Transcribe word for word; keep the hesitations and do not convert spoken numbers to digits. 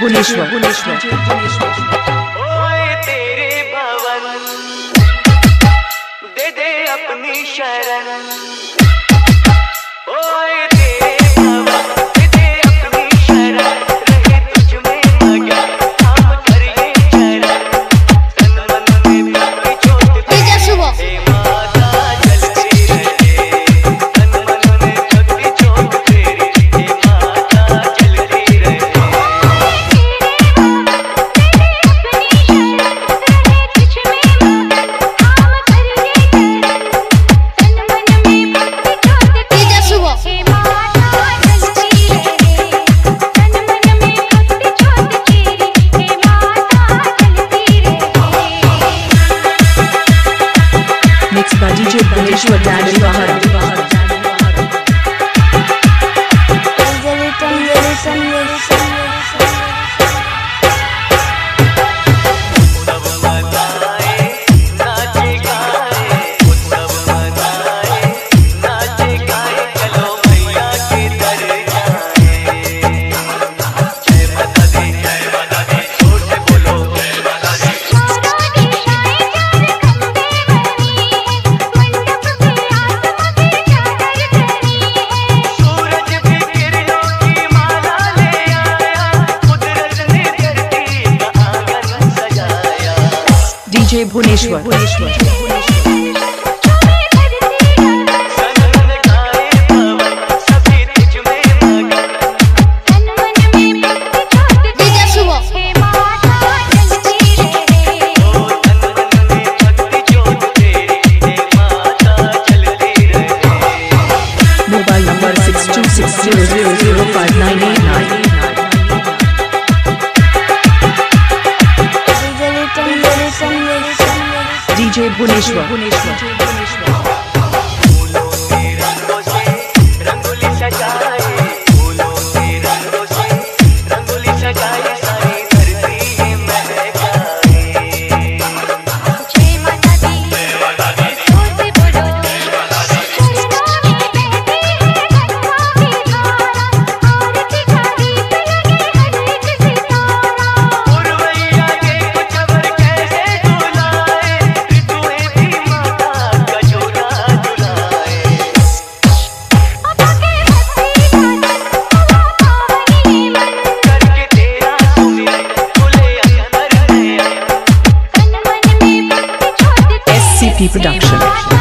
भुवनेश्वर भुवनेश्वर ओए तेरे भवन दे दे अपनी शरण। ओए तेरे भवन दे दे अपनी शरण। रहे तुझ में मगन हम करिए चरण। तन मन में भक्ति जोत तेरी हे माता जलती रहे। तन मन में भक्ति जोत तेरी हे माता जलती रहे। Mixed by D J Bhawan Daddy Bhawan D J Bhubaneswar Bhubaneswar mobile number six two six zero zero zero five nine eight nine. D J Bhubaneswar Bhubaneswar फूलों के रंगों से रंगोली सजाए। फूलों के रंगों से रंगोली सजाए। सारी धरती महकाए। जय माता दी जय माता दी जोर से बोलो। जय माता दी चरणों में बहती है गंगा की धारा। आरती का दीप लगे हर एक सितारा। पुरवैया के कुछ अवर कैसे डुलाए। ऋतुएं भी माता का झूला झुलाए। करके तेरा सुमिरन खुले अंबर में। तन मन में भक्ति जोत S C P Production।